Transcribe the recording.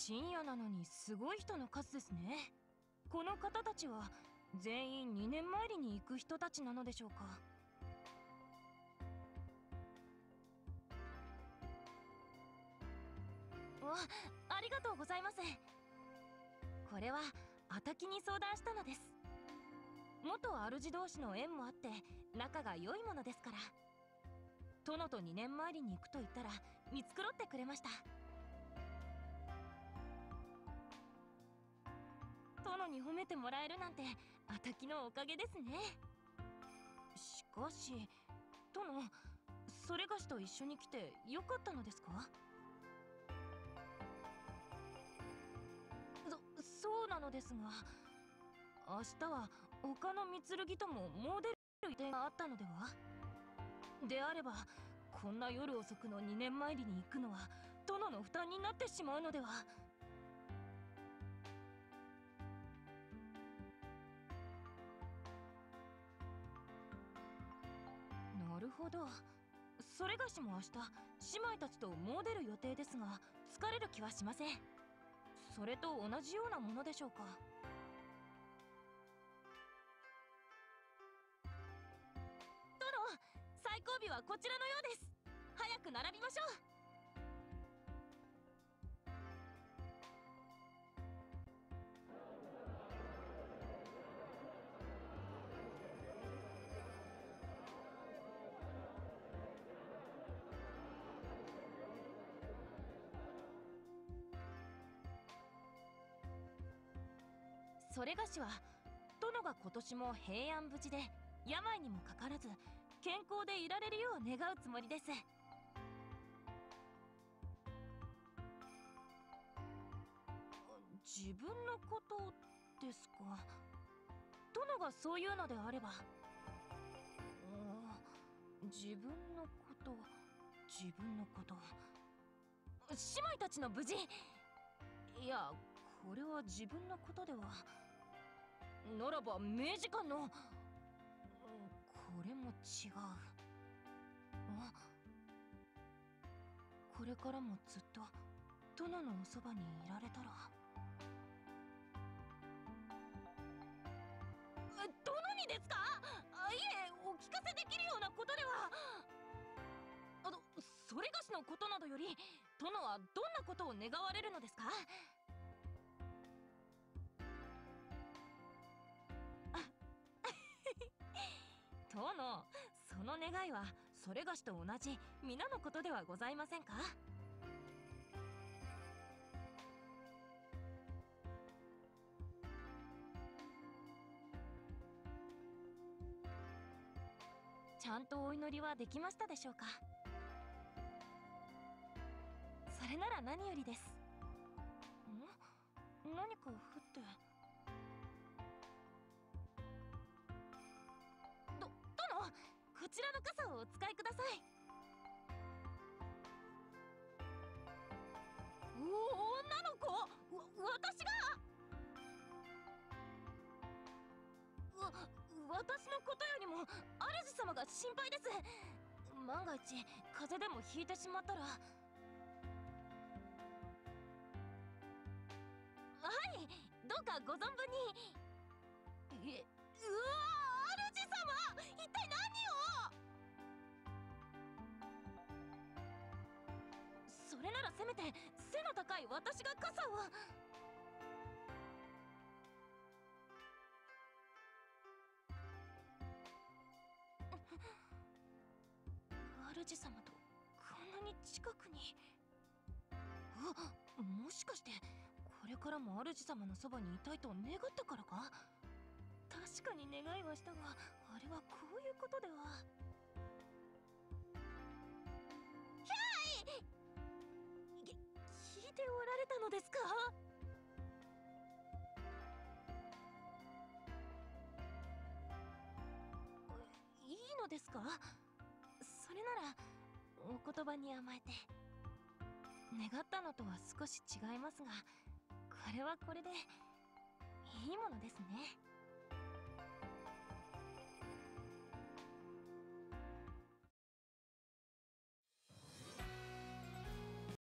深夜なのにすごい人の数ですね。この方たちは全員2年参りに行く人たちなのでしょうか。ありがとうございます。これはアタキに相談したのです。元主同士の縁もあって仲が良いものですから。殿と2年参りに行くと言ったら見繕ってくれました。殿に褒めてもらえるなんてアタキのおかげですね。しかし殿、それがしと一緒に来てよかったのですか？そうなのですが、明日は他の御剣とももう出る予定があったのでは？であればこんな夜遅くの2年参りに行くのは殿の負担になってしまうのでは？なるほど。それがしも明日姉妹たちともう出る予定ですが、疲れる気はしません。それと同じようなものでしょうか。殿、最後尾はこちらのようです。早く並びましょう。それがしは殿が今年も平安無事で病にもかからず健康でいられるよう願うつもりです。自分のことですか。殿がそういうのであれば。自分のこと自分のこと姉妹たちの無事。いや、これは自分のことでは。ならば明治館のこれも違う。これからもずっと殿のおそばにいられたら。殿にですか？いえ、お聞かせできるようなことでは。それがしのことなどより殿はどんなことを願われるのですか？殿、その願いはそれがしと同じ皆のことではございませんか？ちゃんとお祈りはできましたでしょうか？それなら何よりです。何か降って。殿、こちらの傘をお使いください。女の子、私が。私のことよりも主様が心配です。万が一風邪でもひいてしまったら。はい、どうかご存分に。主様、一体何を。それならせめて背の高い私が傘を。主様とこんなに近くに。もしかしてこれからも主様のそばにいたいと願ったからか？確かに願いはしたが、あれはこういうことでは。聞いておられたのですか？いいのですか？それならお言葉に甘えて。願ったのとは少し違いますが、これはこれでいいものですね。